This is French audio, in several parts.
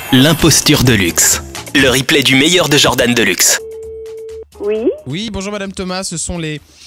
L'imposture de luxe. Le replay du meilleur de Jordan Deluxe. Oui. Oui, bonjour Madame Thomas, ce sont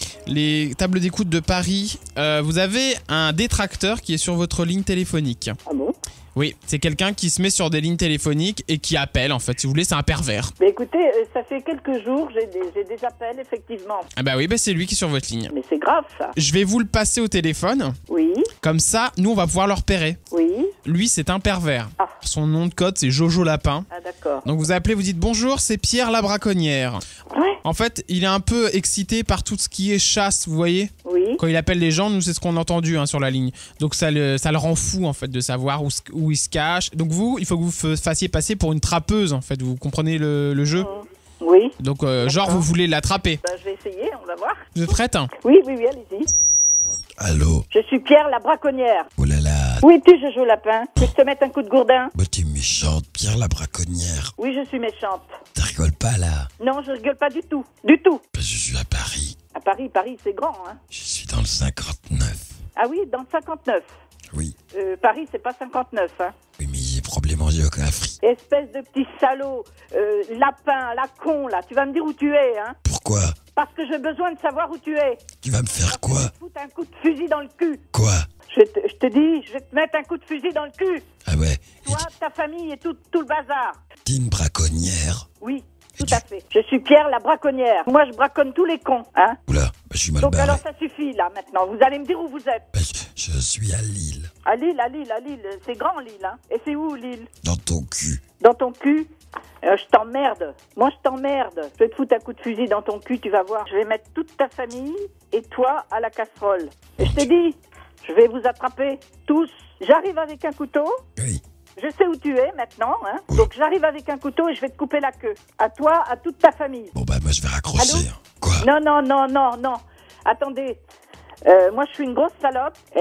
les tables d'écoute de Paris. Vous avez un détracteur qui est sur votre ligne téléphonique. Ah bon? Oui, c'est quelqu'un qui se met sur des lignes téléphoniques et qui appelle, en fait, si vous voulez, c'est un pervers. Mais écoutez, ça fait quelques jours, j'ai des appels, effectivement. Ah bah oui, bah c'est lui qui est sur votre ligne. Mais c'est grave, ça. Je vais vous le passer au téléphone, Oui, comme ça, nous on va pouvoir le repérer. oui. Lui, c'est un pervers. Ah. Son nom de code, c'est Jojo Lapin. Ah, d'accord. Donc vous appelez, vous dites bonjour, c'est Pierre la braconnière. Ouais, En fait, il est un peu excité par tout ce qui est chasse, vous voyez. oui. Quand il appelle les gens, nous c'est ce qu'on a entendu sur la ligne. Donc ça le rend fou en fait de savoir où il se cache. Donc vous, il faut que vous fassiez passer pour une trappeuse en fait. Vous comprenez le jeu. Oui. Donc genre vous voulez l'attraper. Bah, je vais essayer, on va voir. Vous êtes prête? Oui, oui, oui, allez-y. Allô? Je suis Pierre, la braconnière. Oh là là, Où es-tu, Jojo Lapin? Que je te mette un coup de gourdin? bah t'es méchante, Pierre la braconnière. Oui, je suis méchante. Tu rigoles pas là? Non, je rigole pas du tout. Du tout. Bah, je suis à Paris. À Paris, c'est grand, hein. Je suis dans le 59. Ah oui, dans le 59. Oui. Paris, c'est pas 59, hein. Oui, mais il y a problème en géographie. Espèce de petit salaud, lapin, la con, là. Tu vas me dire où tu es, hein. Pourquoi? Parce que j'ai besoin de savoir où tu es. Tu vas me faire quoi? Je vais te foutre un coup de fusil dans le cul. Quoi? Je te dis, je vais te mettre un coup de fusil dans le cul. Ah ouais, Toi, ta famille et tout le bazar. t'es une braconnière. Oui, tout à fait. Je suis Pierre, la braconnière. Moi, je braconne tous les cons, hein. Oula, bah, je suis mal Donc barré. alors, ça suffit, là, maintenant. Vous allez me dire où vous êtes. Bah, je suis à Lille. À Lille. C'est grand, Lille, hein. Et c'est où, Lille? Dans ton cul. Dans ton cul? Je t'emmerde. Moi, je t'emmerde. Je vais te foutre un coup de fusil dans ton cul, tu vas voir. Je vais mettre toute ta famille et toi à la casserole. Et je t'ai dit, je vais vous attraper tous. J'arrive avec un couteau. Oui. Je sais où tu es maintenant, hein. Donc j'arrive avec un couteau et je vais te couper la queue. À toi, à toute ta famille. Bon bah moi je vais raccrocher. Allô? Hein. Quoi? Non. Attendez. Moi, je suis une grosse salope et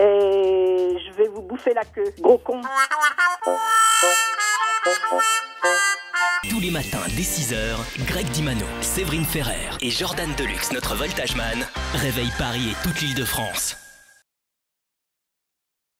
je vais vous bouffer la queue. Gros con. Tous les matins dès 6h, Greg Dimano, Séverine Ferrer et Jordan Deluxe, notre Voltageman, réveillent Paris et toute l'Île-de-France.